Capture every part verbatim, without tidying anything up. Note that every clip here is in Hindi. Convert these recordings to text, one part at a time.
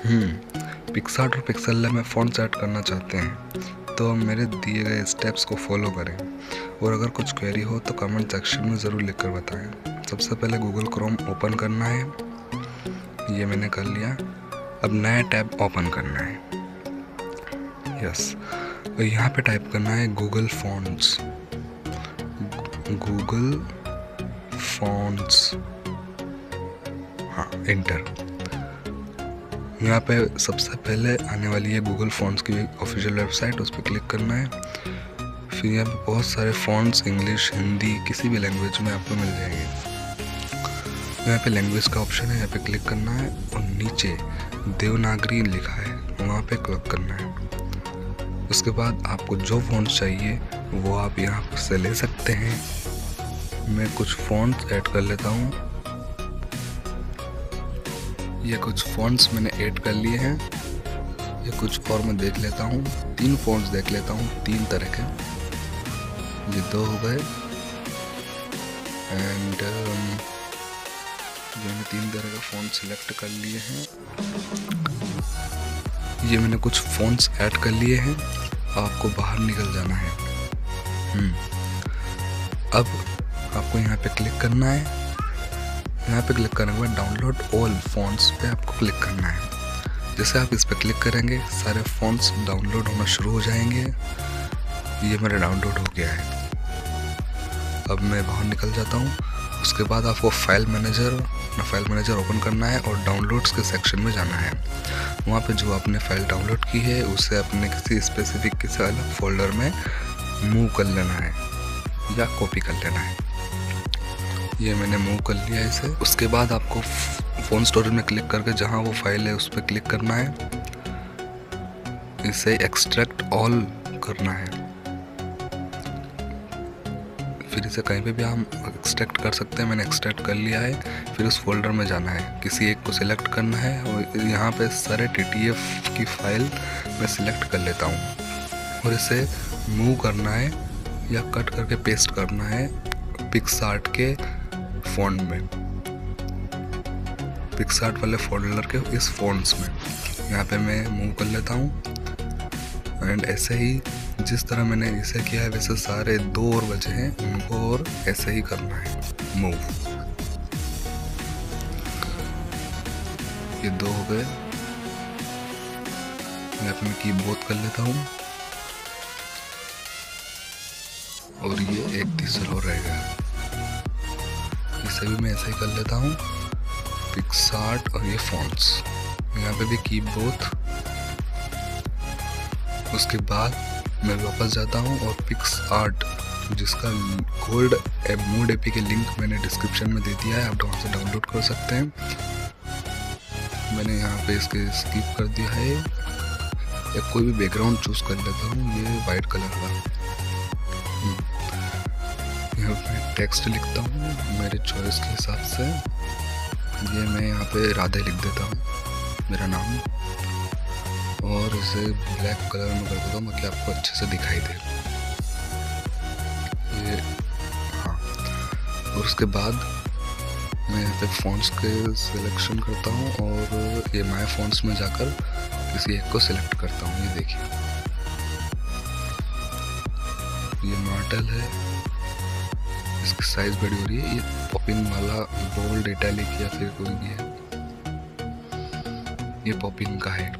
हम्म पिक्सआर्ट और पिक्सेल लैब में फ़ॉन्ट्स ऐड करना चाहते हैं तो मेरे दिए गए स्टेप्स को फॉलो करें, और अगर कुछ क्वेरी हो तो कमेंट सेक्शन में ज़रूर लिखकर बताएं। सबसे पहले गूगल क्रोम ओपन करना है, ये मैंने कर लिया। अब नया टैब ओपन करना है, यस। और यहाँ पे टाइप करना है गूगल फॉन्ट्स, गूगल फॉन्ट्स, हाँ, इंटर। यहाँ पे सबसे पहले आने वाली है गूगल फॉन्ट्स की ऑफिशियल वेबसाइट, उस पर क्लिक करना है। फिर यहाँ पे बहुत सारे फॉन्ट्स इंग्लिश, हिंदी, किसी भी लैंग्वेज में आपको मिल जाएंगे। यहाँ पे लैंग्वेज का ऑप्शन है, यहाँ पे क्लिक करना है और नीचे देवनागरी लिखा है, वहाँ पे क्लिक करना है। उसके बाद आपको जो फॉन्ट्स चाहिए वो आप यहाँ से ले सकते हैं। मैं कुछ फॉन्ट्स ऐड कर लेता हूँ। ये कुछ फॉन्ट्स मैंने ऐड कर लिए हैं। ये कुछ और मैं देख लेता हूँ, तीन फॉन्ट्स देख लेता हूँ, तीन तरह के। ये दो हो गए एंड ये मैंने तीन तरह के फॉन्ट सिलेक्ट कर लिए हैं। ये मैंने कुछ फॉन्ट्स ऐड कर लिए हैं। आपको बाहर निकल जाना है। अब आपको यहाँ पे क्लिक करना है। यहाँ पे क्लिक करने के बाद डाउनलोड ऑल फॉन्ट्स पे आपको क्लिक करना है। जैसे आप इस पे क्लिक करेंगे सारे फॉन्ट्स डाउनलोड होना शुरू हो जाएंगे। ये मेरा डाउनलोड हो गया है। अब मैं बाहर निकल जाता हूँ। उसके बाद आपको फाइल मैनेजर अपना फाइल मैनेजर ओपन करना है और डाउनलोड्स के सेक्शन में जाना है। वहाँ पे जो आपने फाइल डाउनलोड की है उसे अपने किसी स्पेसिफिक किसी अलग फोल्डर में मूव कर लेना है या कॉपी कर लेना है। ये मैंने मूव कर लिया इसे। उसके बाद आपको फ़ोन स्टोरेज में क्लिक करके जहाँ वो फाइल है उस पर क्लिक करना है। इसे एक्सट्रैक्ट ऑल करना है। फिर इसे कहीं पे भी हम एक्सट्रैक्ट कर सकते हैं। मैंने एक्सट्रैक्ट कर लिया है। फिर उस फोल्डर में जाना है, किसी एक को सिलेक्ट करना है और यहाँ पे सारे टी टी एफ की फाइल मैं सिलेक्ट कर लेता हूँ और इसे मूव करना है या कट करके पेस्ट करना है पिक्सआर्ट के फॉन्ट में, पिक्सआर्ट वाले फोल्डर के इस फॉन्ट्स में। यहाँ पे मैं मूव कर लेता हूँ एंड ऐसे ही जिस तरह मैंने इसे किया है वैसे सारे दो और बचे हैं उनको और ऐसे ही करना है मूव। ये दो हो गए। मैं अपने कीबोर्ड कर लेता हूँ और ये एक तीसरा और रहेगा। इसे भी मैं ऐसे ही कर लेता हूँ, पिक्सआर्ट और ये फॉन्ट्स। यहाँ पे भी कीबोर्ड। उसके बाद मैं वापस जाता हूँ और पिक्सआर्ट जिसका gold mod APK link मैंने डिस्क्रिप्शन में दे दिया है, आप वहाँ से डाउनलोड कर सकते हैं। मैंने यहाँ पे इसके स्किप कर दिया है। या कोई भी बैकग्राउंड चूज कर लेता हूँ, ये वाइट कलर का। यहाँ पे टेक्स्ट लिखता हूँ मेरे चॉइस के हिसाब से। ये मैं यहाँ पे राधे लिख देता हूँ, मेरा नाम, और इसे ब्लैक कलर में कर देता हूँ ताकि आपको अच्छे से दिखाई दे। ये हाँ। और उसके बाद मैं यहाँ पे फॉन्ट्स के सिलेक्शन करता हूँ और ये माय फॉन्ट्स में जाकर किसी एक को सिलेक्ट करता हूँ। ये देखिए, ये मॉडल है, इसकी साइज बड़ी हो रही है। ये पॉपिन वाला बोल्ड इटैलिक या फिर कोई भी है, ये पॉपिन का है।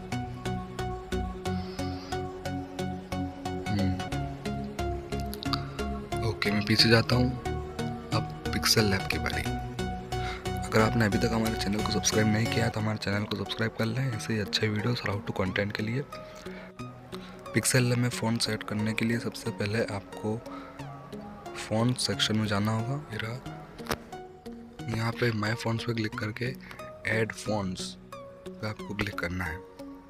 ओके, मैं पीछे जाता हूँ। अब पिक्सेल लैब की बारी। अगर आपने अभी तक हमारे चैनल को सब्सक्राइब नहीं किया तो हमारे चैनल को सब्सक्राइब कर लें ऐसे ही अच्छे वीडियोस और हाउ टू कंटेंट के लिए। पिक्सेल लैब में फ़ॉन्ट सेट करने के लिए सबसे पहले आपको फ़ॉन्ट सेक्शन में जाना होगा। मेरा यहाँ पे माय फ़ॉन्ट्स पे क्लिक करके ऐड फ़ॉन्ट्स पे आपको क्लिक करना है।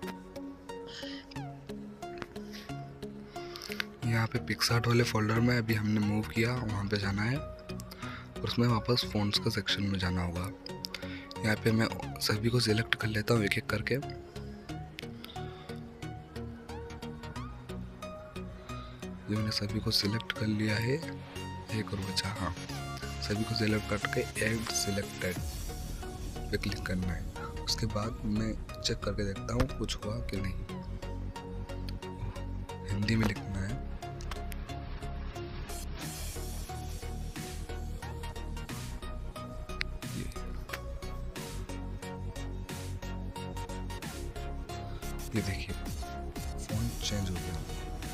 यहाँ पे पिक्सआर्ट वाले फोल्डर में अभी हमने मूव किया, वहाँ पे जाना है और उसमें वापस फ़ॉन्ट्स का सेक्शन में जाना होगा। यहाँ पे मैं सभी को सिलेक्ट कर लेता हूँ एक एक करके। ये मैंने सभी को सिलेक्ट कर लिया है, एक और बचा। हाँ, सभी को सिलेक्ट करके ऐड सिलेक्टेड पे क्लिक करना है उसके बाद मैं चेक करके देखता हूँ कुछ हुआ कि नहीं। हिंदी में लिखना है। ये ये देखिए फ़ॉन्ट चेंज हो गया।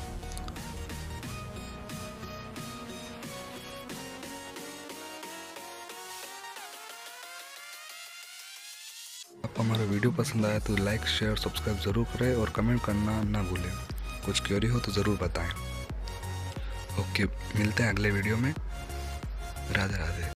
आपको हमारा वीडियो पसंद आया तो लाइक शेयर सब्सक्राइब ज़रूर करें और कमेंट करना ना भूलें। कुछ क्वेरी हो तो ज़रूर बताएं। ओके, मिलते हैं अगले वीडियो में। राधे राधे।